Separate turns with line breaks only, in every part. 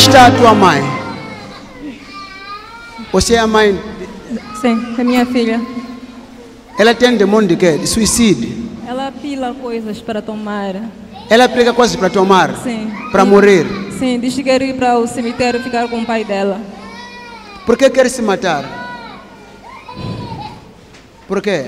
está a tua mãe? Você é a mãe?
Sim, é minha filha.
Ela tem demônio de quê? De suicídio?
Ela pila coisas para tomar.
Ela prega coisas para tomar?
Sim.
Para morrer?
Sim, diz que quer ir para o cemitério ficar com o pai dela.
Por que quer se matar? Por quê?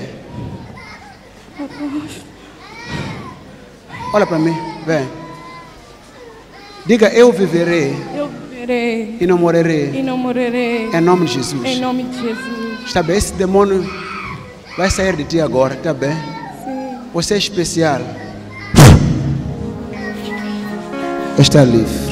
Olha para mim, vem. Diga, eu viverei.
Eu viverei.
E não morrerei.
E não morrerei.
Em nome de Jesus.
Em nome de Jesus.
Está bem? Esse demônio vai sair de ti agora, está bem?
Sim.
Você é especial. Está livre.